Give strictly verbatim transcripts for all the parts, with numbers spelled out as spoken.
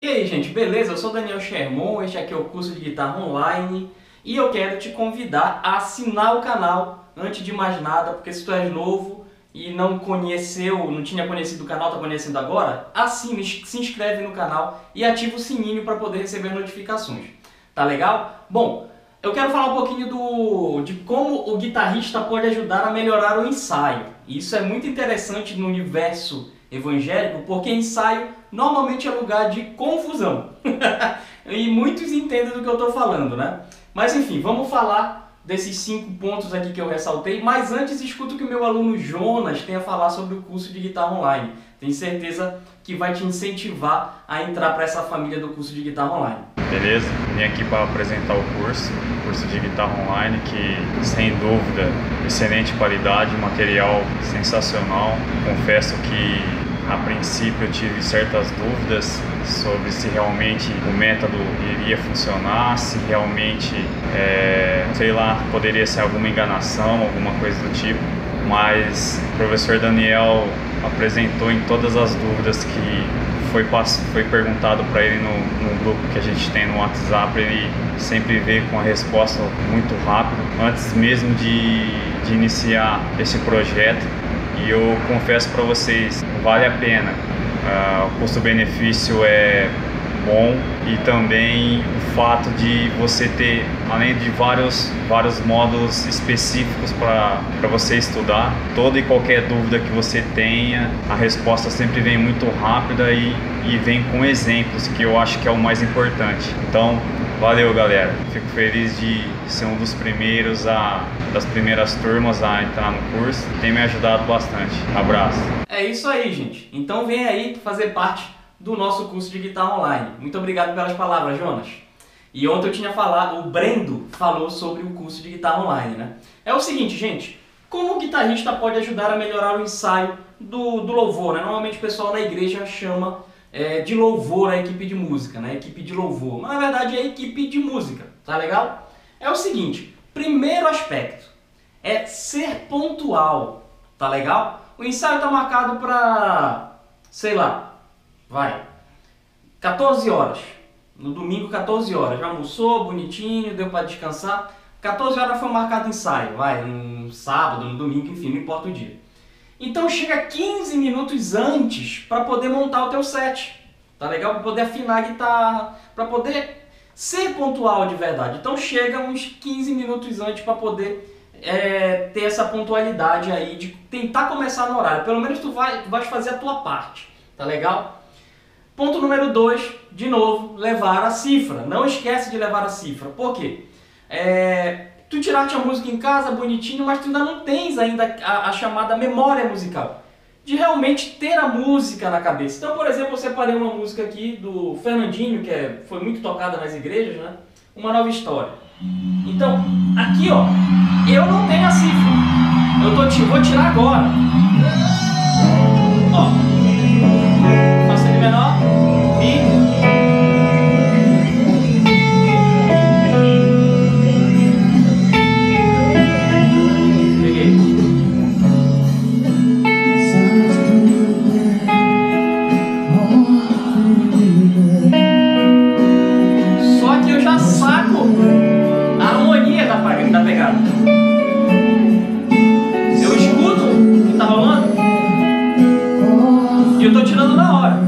E aí, gente, beleza? Eu sou Daniel Sherman, este aqui é o curso de guitarra online e eu quero te convidar a assinar o canal antes de mais nada, porque se tu és novo e não conheceu, não tinha conhecido o canal, está conhecendo agora, assine, se inscreve no canal e ativa o sininho para poder receber notificações. Tá legal? Bom, eu quero falar um pouquinho do, de como o guitarrista pode ajudar a melhorar o ensaio. Isso é muito interessante no universo evangélico, porque ensaio normalmente é lugar de confusão. E muitos entendem do que eu estou falando, né? Mas enfim, vamos falar desses cinco pontos aqui que eu ressaltei. Mas antes, escuta o que o meu aluno Jonas tem a falar sobre o curso de guitarra online. Tenho certeza que vai te incentivar a entrar para essa família do curso de guitarra online. Beleza? Vim aqui para apresentar o curso, o curso de guitarra online, que sem dúvida, excelente qualidade, material sensacional. Confesso que a princípio eu tive certas dúvidas sobre se realmente o método iria funcionar, se realmente, é, sei lá, poderia ser alguma enganação, alguma coisa do tipo, mas o professor Daniel apresentou em todas as dúvidas que foi, foi perguntado para ele no, no grupo que a gente tem no WhatsApp. Ele sempre veio com a resposta muito rápido, antes mesmo de, de iniciar esse projeto. E eu confesso para vocês, vale a pena. Uh, o custo-benefício é bom e também o fato de você ter, além de vários, vários módulos específicos para você estudar, toda e qualquer dúvida que você tenha, a resposta sempre vem muito rápida e, e vem com exemplos, que eu acho que é o mais importante. Então, valeu, galera. Fico feliz de ser um dos primeiros, a, das primeiras turmas a entrar no curso. Tem me ajudado bastante. Abraço. É isso aí, gente. Então vem aí fazer parte do nosso curso de guitarra online. Muito obrigado pelas palavras, Jonas. E ontem eu tinha falado, o Brendo falou sobre o curso de guitarra online, né? É o seguinte, gente. Como o guitarrista pode ajudar a melhorar o ensaio do, do louvor, né? Normalmente o pessoal na igreja chama É, de louvor a equipe de música, né? Equipe de louvor. Mas na verdade é equipe de música, tá legal? É o seguinte, primeiro aspecto é ser pontual, tá legal? O ensaio tá marcado para, sei lá, vai, quatorze horas. No domingo, quatorze horas. Já almoçou, bonitinho, deu para descansar. quatorze horas foi marcado o ensaio, vai, no sábado, no domingo, enfim, não importa o dia. Então chega quinze minutos antes para poder montar o teu set, tá legal? Para poder afinar a guitarra, para poder ser pontual de verdade. Então chega uns quinze minutos antes para poder é, ter essa pontualidade aí de tentar começar no horário. Pelo menos tu vai, tu vai fazer a tua parte, tá legal? Ponto número dois, de novo, levar a cifra. Não esquece de levar a cifra. Por quê? É... Tu tiraste a música em casa, bonitinho, mas tu ainda não tens ainda a, a chamada memória musical. De realmente ter a música na cabeça. Então, por exemplo, eu separei uma música aqui do Fernandinho, que é, foi muito tocada nas igrejas, né? Uma Nova História. Então, aqui ó, eu não tenho a cifra. Eu tô, vou tirar agora. Ó. Fá sustenido menor. Mi. Da pegada. Eu escuto o que tá rolando e eu tô tirando na hora.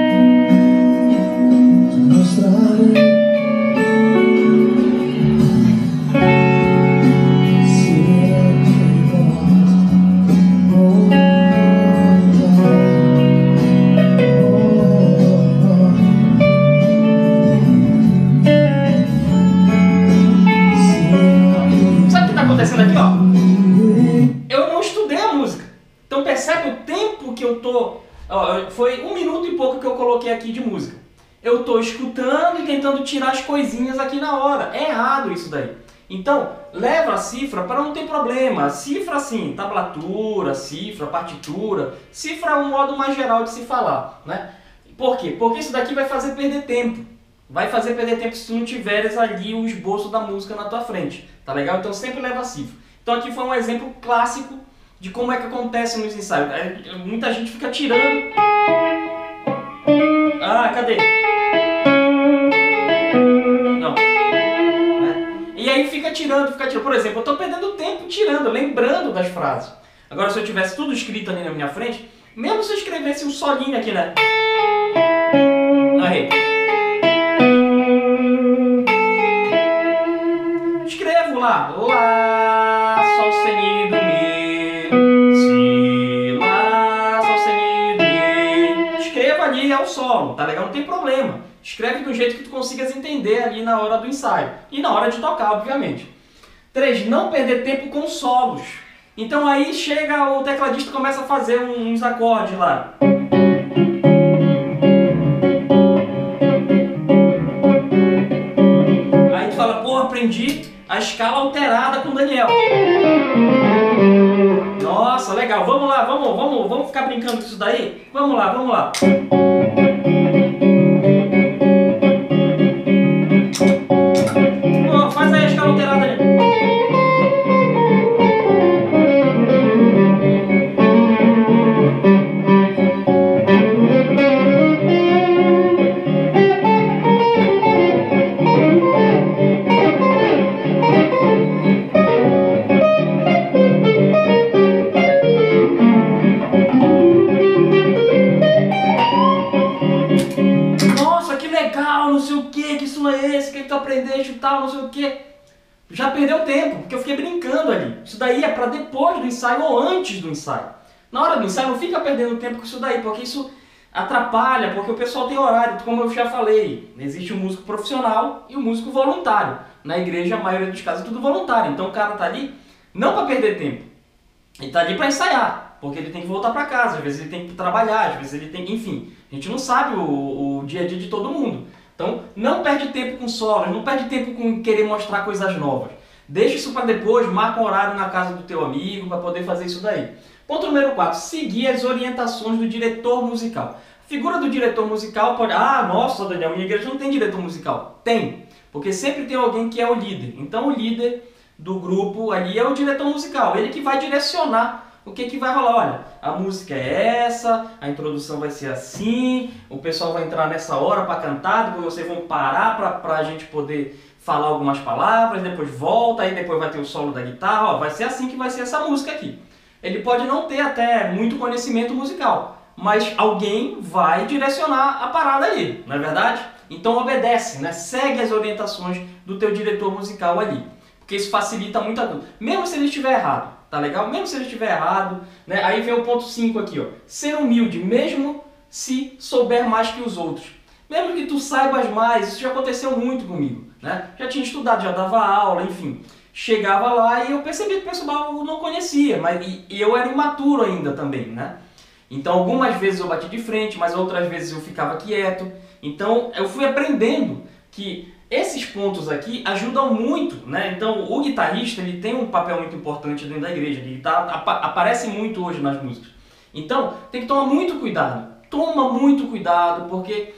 Aqui, ó. Eu não estudei a música. Então percebe o tempo que eu tô... Ó, foi um minuto e pouco que eu coloquei aqui de música. Eu tô escutando e tentando tirar as coisinhas aqui na hora. É errado isso daí. Então, leva a cifra para não ter problema. Cifra assim, tablatura, cifra, partitura. Cifra é um modo mais geral de se falar, né? Por quê? Porque isso daqui vai fazer perder tempo. Vai fazer perder tempo se tu não tiveres ali o esboço da música na tua frente, tá legal? Então sempre leva a cifra. Então aqui foi um exemplo clássico de como é que acontece nos ensaios. Muita gente fica tirando... Ah, cadê? tirando, fica tirando. Por exemplo, eu estou perdendo tempo tirando, lembrando das frases. Agora, se eu tivesse tudo escrito ali na minha frente, mesmo se eu escrevesse um solinho aqui, né? Aí. Escrevo lá. Lá, sol sustenido, mi, si, lá, sol sustenido, mi. Escreva ali, é o solo, tá legal? Não tem problema. Escreve do jeito que tu consigas entender ali na hora do ensaio. E na hora de tocar, obviamente. três. Não perder tempo com solos. Então aí chega o tecladista e começa a fazer uns acordes lá. Aí tu fala, pô, aprendi a escala alterada com o Daniel. Nossa, legal. Vamos lá, vamos, vamos, vamos ficar brincando com isso daí? Vamos lá, vamos lá. Pô, faz aí a escala alterada ali. Não sei o que, que isso não é esse, que tu aprendeste e tal, não sei o que. Já perdeu tempo, porque eu fiquei brincando ali. Isso daí é para depois do ensaio ou antes do ensaio. Na hora do ensaio não fica perdendo tempo com isso daí, porque isso atrapalha, porque o pessoal tem horário, como eu já falei. Existe o músico profissional e o músico voluntário. Na igreja, a maioria dos casos é tudo voluntário. Então o cara tá ali não para perder tempo. Ele tá ali para ensaiar, porque ele tem que voltar para casa, às vezes ele tem que trabalhar, às vezes ele tem... Enfim, a gente não sabe o, o dia a dia de todo mundo. Então, não perde tempo com solos, não perde tempo com querer mostrar coisas novas. Deixa isso para depois, marca um horário na casa do teu amigo para poder fazer isso daí. Ponto número quatro. Seguir as orientações do diretor musical. A figura do diretor musical pode... Ah, nossa, Daniel, minha igreja não tem diretor musical. Tem, porque sempre tem alguém que é o líder. Então, o líder do grupo ali é o diretor musical. Ele que vai direcionar o que que vai rolar. Olha, a música é essa, a introdução vai ser assim, o pessoal vai entrar nessa hora para cantar, depois vocês vão parar para a gente poder falar algumas palavras, depois volta, aí depois vai ter o solo da guitarra, ó, vai ser assim que vai ser essa música aqui. Ele pode não ter até muito conhecimento musical, mas alguém vai direcionar a parada ali, não é verdade? Então obedece, né? Segue as orientações do teu diretor musical ali, porque isso facilita muito a coisa, mesmo se ele estiver errado. Tá legal? Mesmo se ele estiver errado, né? Aí vem o ponto cinco aqui, ó. Ser humilde, mesmo se souber mais que os outros. Mesmo que tu saibas mais, isso já aconteceu muito comigo, né? Já tinha estudado, já dava aula, enfim. Chegava lá e eu percebi que o pessoal não conhecia, mas e, e eu era imaturo ainda também, né? Então algumas vezes eu bati de frente, mas outras vezes eu ficava quieto. Então eu fui aprendendo que esses pontos aqui ajudam muito, né? Então o guitarrista ele tem um papel muito importante dentro da igreja, ele tá, ap aparece muito hoje nas músicas. Então tem que tomar muito cuidado, toma muito cuidado, porque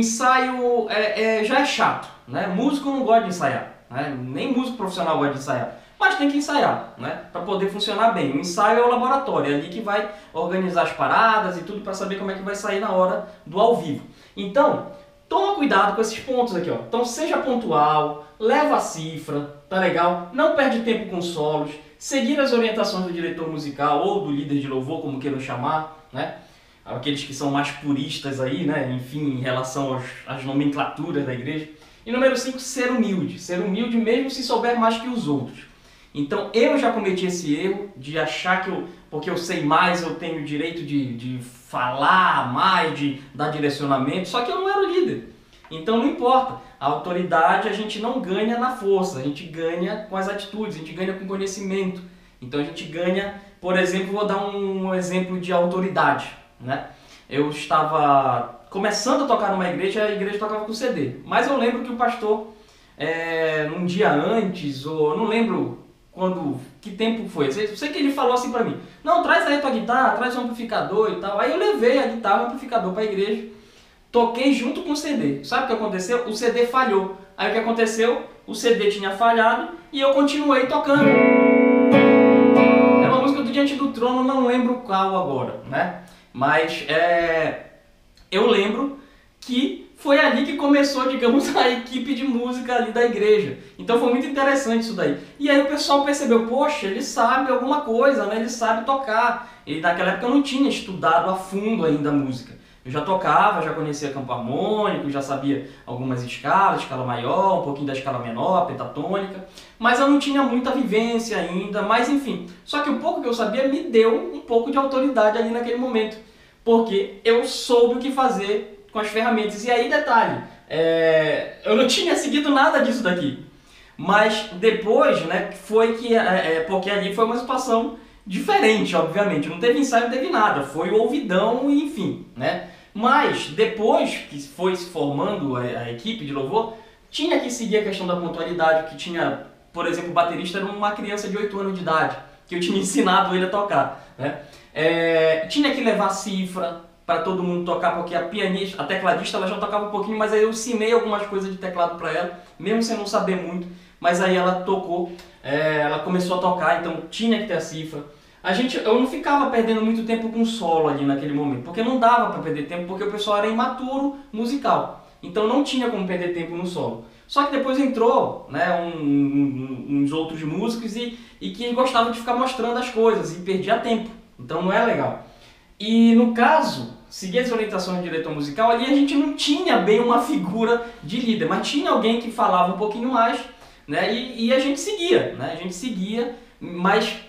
ensaio é, é, já é chato, né? Músico não gosta de ensaiar, né? Nem músico profissional gosta de ensaiar, mas tem que ensaiar, né? Para poder funcionar bem. O ensaio é o laboratório, é ali que vai organizar as paradas e tudo para saber como é que vai sair na hora do ao vivo. Então toma cuidado com esses pontos aqui, ó. Então seja pontual, leva a cifra, tá legal? Não perde tempo com solos, seguir as orientações do diretor musical ou do líder de louvor, como queiram chamar, né? Aqueles que são mais puristas aí, né? Enfim, em relação aos, às nomenclaturas da igreja. E número cinco, ser humilde. Ser humilde mesmo se souber mais que os outros. Então eu já cometi esse erro de achar que eu, porque eu sei mais, eu tenho o direito de, de falar mais, de dar direcionamento, só que eu não era o líder. Então não importa, a autoridade a gente não ganha na força, a gente ganha com as atitudes, a gente ganha com conhecimento. Então a gente ganha, por exemplo, vou dar um exemplo de autoridade, né? Eu estava começando a tocar numa igreja, a igreja tocava com C D, mas eu lembro que o pastor, é, um dia antes, ou não lembro quando, que tempo foi, eu sei que ele falou assim pra mim, não, traz aí tua guitarra, traz um amplificador e tal. Aí eu levei a guitarra e o amplificador pra igreja, toquei junto com o C D. Sabe o que aconteceu? O C D falhou. Aí o que aconteceu? O C D tinha falhado e eu continuei tocando. É uma música do Diante do Trono, não lembro qual agora, né? Mas é, eu lembro que foi ali que começou, digamos, a equipe de música ali da igreja. Então foi muito interessante isso daí. E aí o pessoal percebeu, poxa, ele sabe alguma coisa, né? Ele sabe tocar. E naquela época eu não tinha estudado a fundo ainda a música. Eu já tocava, já conhecia campo harmônico, já sabia algumas escalas, escala maior, um pouquinho da escala menor, pentatônica, mas eu não tinha muita vivência ainda, mas enfim. Só que o pouco que eu sabia me deu um pouco de autoridade ali naquele momento, porque eu soube o que fazer com as ferramentas. E aí, detalhe, é... eu não tinha seguido nada disso daqui, mas depois, né, foi que, é, porque ali foi uma situação diferente, obviamente, não teve ensaio, não teve nada, foi o ouvidão e enfim, né? Mas depois que foi se formando a, a equipe de louvor, tinha que seguir a questão da pontualidade, que tinha, por exemplo, o baterista era uma criança de oito anos de idade, que eu tinha ensinado ele a tocar, né? É, tinha que levar cifra para todo mundo tocar, porque a pianista, a tecladista, ela já tocava um pouquinho, mas aí eu ensinei algumas coisas de teclado para ela, mesmo sem não saber muito, mas aí ela tocou, é, ela começou a tocar, então tinha que ter a cifra. A gente, eu não ficava perdendo muito tempo com solo ali naquele momento, porque não dava para perder tempo, porque o pessoal era imaturo musical, então não tinha como perder tempo no solo. Só que depois entrou, né, um, um, uns outros músicos e, e que gostavam de ficar mostrando as coisas e perdia tempo, então não é legal. E no caso, seguir as orientações do diretor musical, ali a gente não tinha bem uma figura de líder, mas tinha alguém que falava um pouquinho mais, né, e, e a gente seguia, né, a gente seguia, mas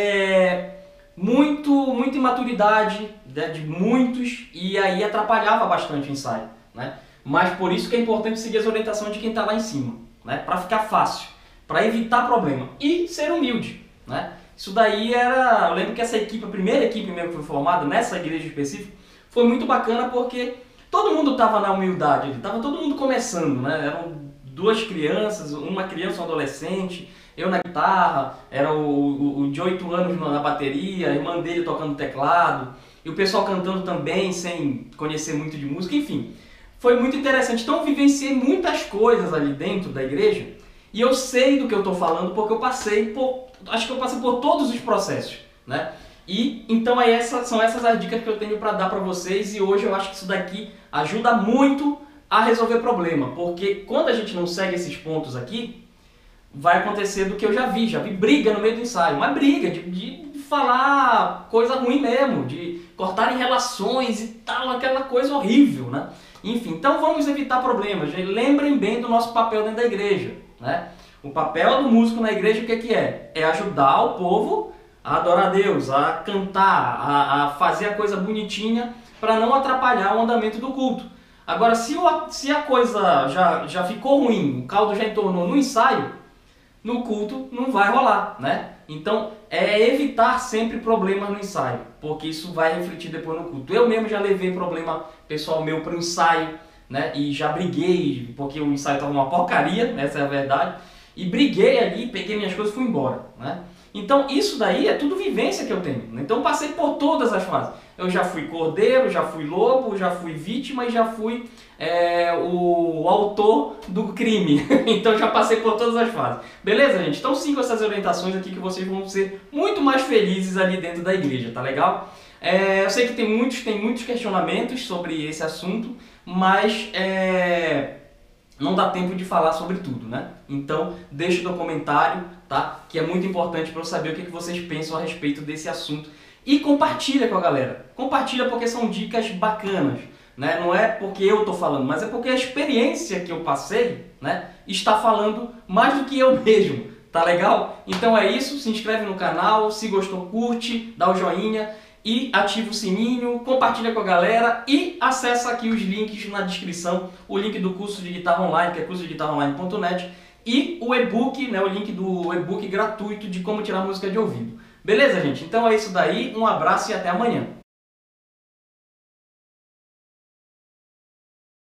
é, muito, muita imaturidade, né, de muitos, e aí atrapalhava bastante o ensaio, né? Mas por isso que é importante seguir as orientações de quem está lá em cima, né? Para ficar fácil, para evitar problema e ser humilde, né? Isso daí era, eu lembro que essa equipe, a primeira equipe mesmo que foi formada nessa igreja específica, foi muito bacana porque todo mundo estava na humildade, estava todo mundo começando, né? Eram duas crianças, uma criança, um adolescente, eu na guitarra, era o, o, o de oito anos na bateria, a irmã dele tocando teclado, e o pessoal cantando também, sem conhecer muito de música, enfim. Foi muito interessante. Então eu vivenciei muitas coisas ali dentro da igreja, e eu sei do que eu estou falando porque eu passei por, acho que eu passei por todos os processos, né? E então é essa, são essas as dicas que eu tenho para dar para vocês, e hoje eu acho que isso daqui ajuda muito a resolver problema, porque quando a gente não segue esses pontos aqui, vai acontecer do que eu já vi, já vi briga no meio do ensaio, uma briga de, de falar coisa ruim mesmo, de cortarem relações e tal, aquela coisa horrível, né? Enfim, então vamos evitar problemas, lembrem bem do nosso papel dentro da igreja, né? O papel do músico na igreja o que, que é? É ajudar o povo a adorar a Deus, a cantar, a, a fazer a coisa bonitinha para não atrapalhar o andamento do culto. Agora, se, o, se a coisa já, já ficou ruim, o caldo já entornou no ensaio, no culto não vai rolar, né? Então é evitar sempre problemas no ensaio, porque isso vai refletir depois no culto. Eu mesmo já levei problema pessoal meu para o ensaio, né? E já briguei, porque o ensaio estava uma porcaria, essa é a verdade, e briguei ali, peguei minhas coisas e fui embora, né? Então isso daí é tudo vivência que eu tenho, né? Então passei por todas as fases. Eu já fui cordeiro, já fui lobo, já fui vítima e já fui é, o, o autor do crime. Então já passei por todas as fases. Beleza, gente? Então sigam essas orientações aqui que vocês vão ser muito mais felizes ali dentro da igreja, tá legal? É, eu sei que tem muitos, tem muitos questionamentos sobre esse assunto, mas é, não dá tempo de falar sobre tudo, né? Então deixe no comentário, tá? Que é muito importante para eu saber o que vocês pensam a respeito desse assunto. E compartilha com a galera. Compartilha porque são dicas bacanas, né? Não é porque eu estou falando, mas é porque a experiência que eu passei, né, está falando mais do que eu mesmo. Tá legal? Então é isso. Se inscreve no canal, se gostou, curte, dá o joinha e ativa o sininho, compartilha com a galera e acessa aqui os links na descrição. O link do curso de guitarra online, que é curso de guitarra online ponto net, e o e-book, né, o link do e-book gratuito de como tirar música de ouvido. Beleza, gente? Então é isso daí, um abraço e até amanhã.